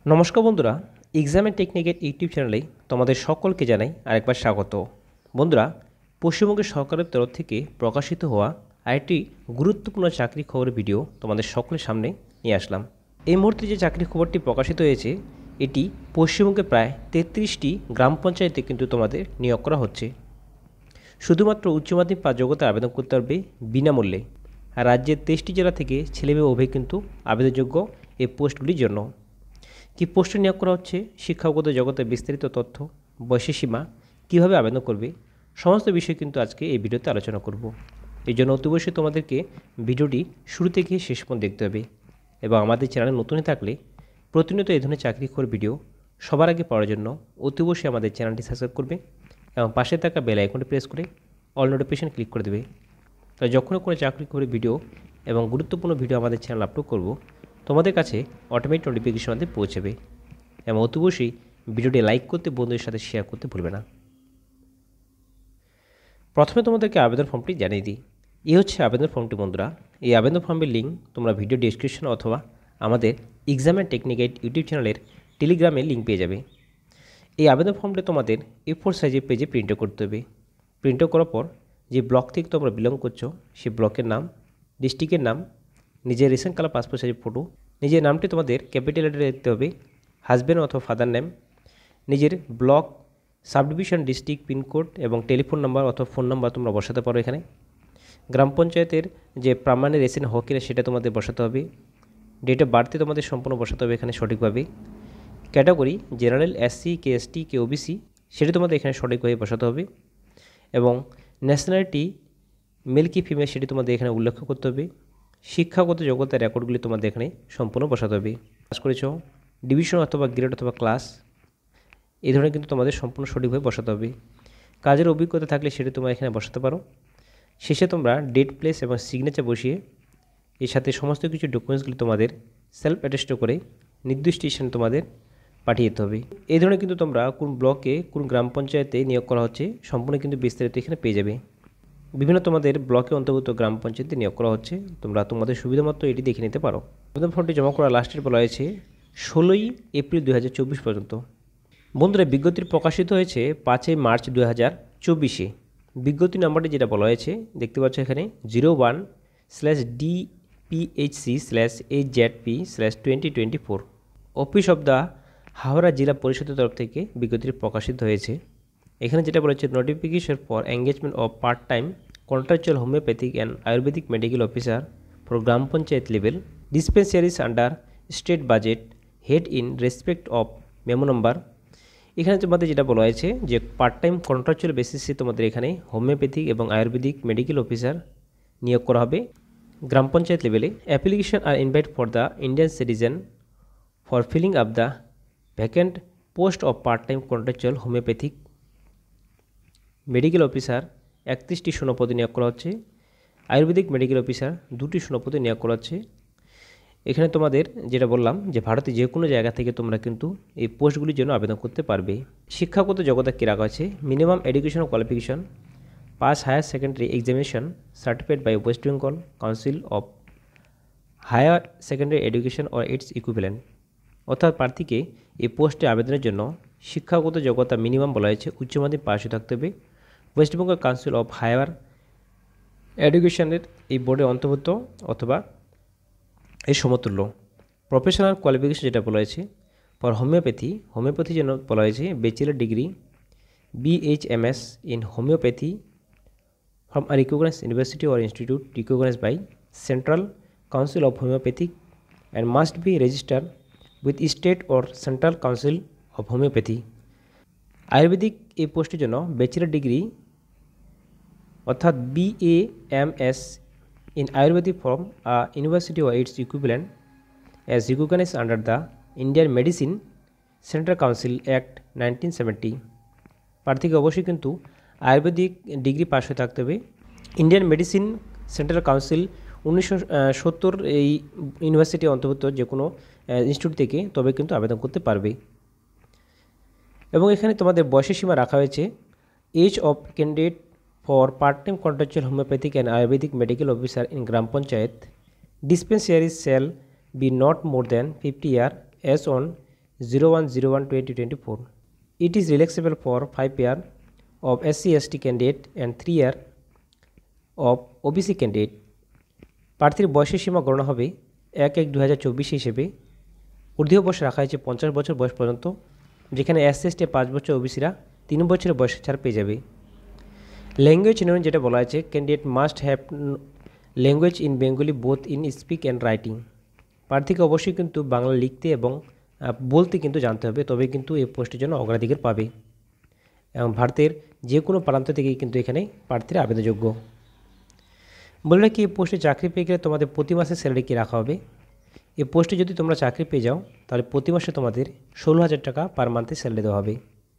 নমস্কার বন্ধুরা, exam and টেকনিকের YouTube চ্যানেলে তোমাদের সকলকে জানাই আরেকবার স্বাগত। বন্ধুরা, পশ্চিমবঙ্গের সরকারের তরফ থেকে প্রকাশিত হওয়া আরেকটি গুরুত্বপূর্ণ চাকরি খবরের ভিডিও তোমাদের সকলের সামনে নিয়ে আসলাম। এই মুহূর্তে যে চাকরি খবরটি প্রকাশিত হয়েছে এটি পশ্চিমবঙ্গে প্রায় 33টি গ্রাম পঞ্চায়েতে কিন্তু তোমাদের নিয়োগ করা হচ্ছে। শুধুমাত্র উচ্চ মাধ্যমিক পাস যোগ্যতা আবেদন করতে পারবে বিনামূল্যে। আর রাজ্যের 23টি জেলা থেকে ছেলেমেয়ে উভয় কিন্তু আবেদনযোগ্য এই পোস্টগুলির জন্য। কি পোস্টে নিয়োগ করা হচ্ছে, শিক্ষাগত জগতের বিস্তারিত তথ্য, বয়সের সীমা, কীভাবে আবেদন করবে, সমস্ত বিষয় কিন্তু আজকে এই ভিডিওতে আলোচনা করব। এই জন্য অতি অবশ্যই তোমাদেরকে ভিডিওটি শুরু থেকে শেষ পর্যন্ত দেখতে হবে এবং আমাদের চ্যানেলে নতুন হয়ে থাকলে প্রতিনিয়ত এই ধরনের চাকরি খবর ভিডিও সবার আগে পাওয়ার জন্য অতি অবশ্যই আমাদের চ্যানেলটি সাবস্ক্রাইব করবে এবং পাশে থাকা বেল আইকনটি প্রেস করে অল নোটিফিকেশন ক্লিক করে দেবে। তাই যখনও কোনো চাকরি খবরের ভিডিও এবং গুরুত্বপূর্ণ ভিডিও আমাদের চ্যানেল আপলোড করব তোমাদের কাছে অটোমেটিক নোটিফিকেশন আমাদের পৌঁছাবে। এবং অতি অবশ্যই ভিডিওটি লাইক করতে, বন্ধুদের সাথে শেয়ার করতে ভুলবে না। প্রথমে তোমাদেরকে আবেদন ফর্মটি জানিয়ে দিই। এই হচ্ছে আবেদন ফর্মটি বন্ধুরা। এই আবেদন ফর্মের লিঙ্ক তোমরা ভিডিও ডেসক্রিপশন অথবা আমাদের exam and technique guide YouTube চ্যানেলের টেলিগ্রামে লিঙ্ক পেয়ে যাবে। এই আবেদন ফর্মটি তোমাদের A4 সাইজের পেজে প্রিন্ট করতে হবে। প্রিন্ট করার পর যে ব্লক থেকে তোমরা বিলং করছো সেই ব্লকের নাম, ডিস্ট্রিক্টের নাম, নিজের রেশন কালার পাসপোর্ট সাইজের ফটো, নিজের নামটি তোমাদের ক্যাপিটাল লেটারে দিতে হবে, হাজব্যান্ড অথবা ফাদার নেম, নিজের ব্লক, সাবডিভিশন, ডিস্ট্রিক্ট, পিনকোড এবং টেলিফোন নাম্বার অথবা ফোন নাম্বার তোমরা বসাতে পারো। এখানে গ্রাম পঞ্চায়েতের যে প্রামাণ্যের রেসিডেন্ট হকিরা সেটা তোমাদের বসাতে হবে। ডেট অফ বার্থে তোমাদের সম্পূর্ণ বসাতে হবে এখানে সঠিকভাবে। Category general, SC, KST, KOBC সেটা তোমাদের এখানে সঠিকভাবে বসাতে হবে এবং ন্যাশনালিটি মেল কি ফিমেল সেটি তোমাদের এখানে উল্লেখ করতে হবে। শিক্ষাগত যোগ্যতার রেকর্ডগুলি তোমাদের এখানে সম্পূর্ণ বসাতে হবে। পাস করেছ, ডিভিশন অথবা গ্রেড অথবা ক্লাস এই ধরনের কিন্তু তোমাদের সম্পূর্ণ সঠিকভাবে বসাতে হবে। কাজের অভিজ্ঞতা থাকলে সেটা তোমরা এখানে বসাতে পারো। শেষে তোমরা ডেট, প্লেস এবং সিগনেচার বসিয়ে এর সাথে সমস্ত কিছু ডকুমেন্টসগুলি তোমাদের সেলফ অ্যাটেস্ট করে নির্দিষ্ট স্টেশন তোমাদের পাঠিয়ে দিতে হবে। এই ধরনের কিন্তু তোমরা কোন ব্লকে, কোন গ্রাম পঞ্চায়েতে নিয়োগ করা হচ্ছে সম্পূর্ণ কিন্তু বিস্তারিত এখানে পেয়ে যাবে। বিভিন্ন তোমাদের ব্লকে অন্তর্ভুক্ত গ্রাম পঞ্চায়েতে নিয়োগ করা হচ্ছে, তোমরা তোমাদের সুবিধা মতো এটি দেখে নিতে পারো। আবেদন ফর্মটি জমা করা লাস্টের বলা হয়েছে 16ই এপ্রিল 2024 পর্যন্ত। বন্ধুরা, বিজ্ঞপ্তি প্রকাশিত হয়েছে 5ই মার্চ 2024-এ। বিজ্ঞপ্তি নাম্বারটি যেটা বলা হয়েছে দেখতে পাচ্ছ এখানে 01/DPHC/HZP/2024। Office of the Howrah জেলা পরিষদের তরফ থেকে বিজ্ঞপ্তিটি প্রকাশিত হয়েছে। এখানে যেটা বলেছে, notification for engagement of part time contractual homoeopathic and ayurvedic medical officer for gram panchayat level dispensaries under state budget head in respect of memo number. এখানে তোমাদের যেটা বলা হয়েছে যে পার্ট টাইম কন্ট্রাকচুয়াল বেসিসে তোমাদের এখানে হোমিওপ্যাথিক এবং আয়ুর্বেদিক মেডিকেল অফিসার নিয়োগ করা হবে গ্রাম পঞ্চায়েত লেভেলে। Application are invite for the Indian citizen for filling up the vacant post of part time contractual homoeopathic medical officer 31টি শূন্যপদে নিয়োগ করা হচ্ছে। আয়ুর্বেদিক মেডিকেল অফিসার 2টি শূন্যপদে নিয়োগ করা হচ্ছে। এখানে তোমাদের যেটা বললাম যে ভারতে যে কোনো জায়গা থেকে তোমরা কিন্তু এই পোস্টগুলির জন্য আবেদন করতে পারবে। শিক্ষাগত যোগ্যতা কী রাখা আছে, minimum educational qualification, pass higher secondary examination certified by West Bengal council of higher secondary education or its equivalent. অর্থাৎ প্রার্থীকে এই পোস্টে আবেদনের জন্য শিক্ষাগত যোগ্যতা মিনিমাম বলা হয়েছে উচ্চ মাধ্যমিক পাশ থাকতে হবে, West Bengal council of higher এডুকেশনের এই বোর্ডে অন্তর্ভুক্ত অথবা এই সমতুল্য। প্রফেশনাল কোয়ালিফিকেশন যেটা বলা হয়েছে ফর হোমিওপ্যাথি জন্য বলা হয়েছে bachelor degree BHMS in homoeopathy from a recognised university or institute recognised by central council of homoeopathic and must be registered with state or central council of homoeopathy. Ayurvedic এই পোস্টের জন্য bachelor degree অর্থাৎ BAMS in Ayurvedic from a university or its equivalent as recognized under the Indian Medicine Central Council Act 1970। প্রার্থীকে অবশ্যই কিন্তু Ayurvedic degree পাশ হয়ে থাকতে হবে। ইন্ডিয়ান মেডিসিন সেন্ট্রাল কাউন্সিল 1970 এই ইউনিভার্সিটি অন্তর্ভুক্ত যে কোনো ইনস্টিটিউট থেকে তবে কিন্তু আবেদন করতে পারবে। এবং এখানে তোমাদের বয়সের সীমা রাখা হয়েছে age of candidate for part-time contractual homeopathic and Ayurvedic medical officer in Gram Panchayat dispensaries shall be not more than 50 years as on 01/01/2024. It is relaxable for 5 years of SC/ST candidate and 3 years of OBC candidate. প্রার্থীর বয়সের সীমা গণনা হবে 1/1/2024 হিসেবে। ঊর্ধ্ব বয়স রাখা হয়েছে 50 বছর বয়স পর্যন্ত, যেখানে SC/ST 5 বছর, ওবিসিরা 3 বছরের বয়স ছাড় পেয়ে যাবে। ল্যাঙ্গুয়েজ নিয়ম যেটা বলা আছে, candidate must have language in Bengali both in speak and writing. প্রার্থীকে অবশ্যই কিন্তু বাংলা লিখতে এবং বলতে কিন্তু জানতে হবে, তবে কিন্তু এই পোস্টের জন্য অগ্রাধিকার পাবে। এবং ভারতের যে কোনো প্রান্ত থেকেই কিন্তু এখানে প্রার্থীরা আবেদনযোগ্য। বলে রাখি, এই পোস্টে চাকরি পেয়ে গেলে তোমাদের প্রতি মাসে স্যালারি কি রাখা হবে। এই পোস্টে যদি তোমরা চাকরি পেয়ে যাও তাহলে প্রতি মাসে তোমাদের 16,000 টাকা পার মান্থে স্যালারি দেওয়া হবে।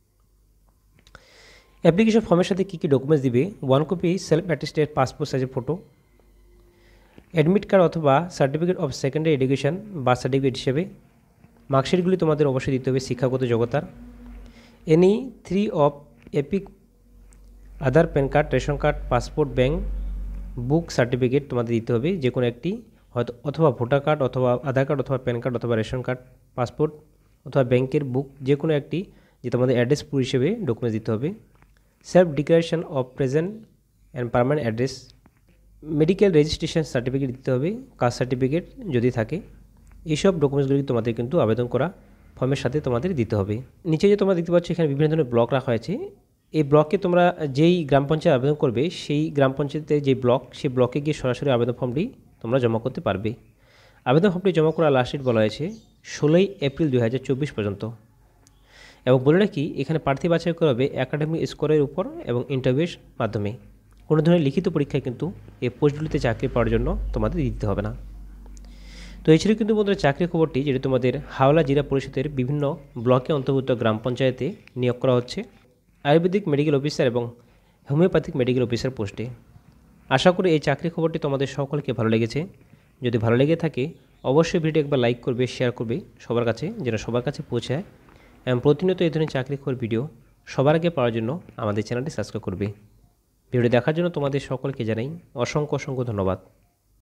অ্যাপ্লিকেশন ফর্মের সাথে কী কী ডকুমেন্টস দিবে? 1 কপি সেলফ অ্যাটেস্টেড পাসপোর্ট সাইজের ফটো, অ্যাডমিট কার্ড অথবা certificate of secondary education birth certificate হিসেবে। মার্কশিটগুলি তোমাদের অবশ্যই দিতে হবে শিক্ষাগত যোগ্যতার। Any 3 of EPIC, Aadhaar, PAN card, ration card, passport, bank book certificate তোমাদের দিতে হবে, যে কোনো একটি, হয়তো অথবা ভোটার কার্ড অথবা আধার কার্ড অথবা প্যান কার্ড অথবা রেশন কার্ড, পাসপোর্ট অথবা ব্যাংকের বুক, যে কোনো একটি, যে তোমাদের অ্যাড্রেস প্রুফ হিসেবে ডকুমেন্টস দিতে হবে। Self declaration of present and permanent address, medical registration certificate দিতে হবে, কাস্ট সার্টিফিকেট যদি থাকে। এইসব ডকুমেন্টসগুলি তোমাদের কিন্তু আবেদন করা ফর্মের সাথে তোমাদের দিতে হবে। নিচে যে তোমরা দেখতে পাচ্ছ এখানে বিভিন্ন ধরনের ব্লক রাখা হয়েছে। এই ব্লকে তোমরা যেই গ্রাম পঞ্চায়েত আবেদন করবে, সেই গ্রাম পঞ্চায়েতের যে ব্লক, সেই ব্লকে গিয়ে সরাসরি আবেদন ফর্মটি তোমরা জমা করতে পারবে। আবেদন ফর্মটি জমা করার লাস্ট ডেট বলা হয়েছে 16 এপ্রিল 2024 পর্যন্ত। এবং বলে রাখি, এখানে প্রার্থী বাছাই করা হবে একাডেমিক স্কোরের উপর এবং ইন্টারভিউর মাধ্যমে। কোনো ধরনের লিখিত পরীক্ষায় কিন্তু এই পোস্টগুলিতে চাকরি পাওয়ার জন্য তোমাদের দিতে হবে না। তো এই ছিল কিন্তু বন্ধুরা চাকরি খবরটি, যেটি তোমাদের হাওড়া জেলা পরিষদের বিভিন্ন ব্লকে অন্তর্ভুক্ত গ্রাম পঞ্চায়েতে নিয়োগ করা হচ্ছে আয়ুর্বেদিক মেডিকেল অফিসার এবং হোমিওপ্যাথিক মেডিকেল অফিসার পোস্টে। আশা করি এই চাকরি খবরটি তোমাদের সকলকে ভালো লেগেছে। যদি ভালো লেগে থাকে অবশ্যই ভিডিও একবার লাইক করবে, শেয়ার করবে সবার কাছে, যেন সবার কাছে পৌঁছায়। এবং প্রতিনিয়ত এই ধরনের চাকরি খবর ভিডিও সবার আগে পাওয়ার জন্য আমাদের চ্যানেলটি সাবস্ক্রাইব করবে। ভিডিও দেখার জন্য তোমাদের সকলকে জানাই অসংখ্য ধন্যবাদ।